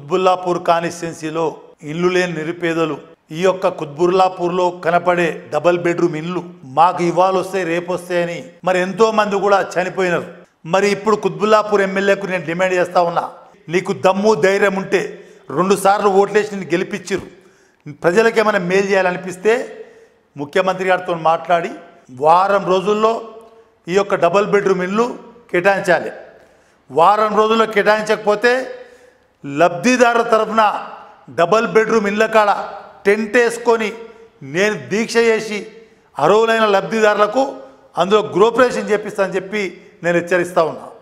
కుత్బుల్లాపూర్ కాన్స్టిట్యున్సీలో ఇల్లు లేని నిరుపేదలు ఈ యొక్క కుత్బుల్లాపూర్లో కనపడే డబుల్ బెడ్రూమ్ ఇల్లు మాకు ఇవాళ వస్తాయి రేపు వస్తాయని మరి ఎంతో మంది కూడా చనిపోయినారు. మరి ఇప్పుడు కుత్బుల్లాపూర్ ఎమ్మెల్యేకు నేను డిమాండ్ చేస్తా ఉన్నా, నీకు దమ్ము ధైర్యం ఉంటే 2 సార్లు ఓట్లేసి నేను గెలిపించిర్రు, ప్రజలకు ఏమైనా మేలు చేయాలనిపిస్తే ముఖ్యమంత్రి గారితో మాట్లాడి వారం రోజుల్లో ఈ యొక్క డబుల్ బెడ్రూమ్ ఇల్లు కేటాయించాలి. వారం రోజుల్లో కేటాయించకపోతే లబ్ధిదారుల తరఫున డబుల్ బెడ్రూమ్ ఇళ్ళ కాడ టెంట్ వేసుకొని నేను దీక్ష చేసి అర్హులైన లబ్ధిదారులకు అందులో గృహప్రవేశం చేపిస్తానని చెప్పి నేను హెచ్చరిస్తా ఉన్నా.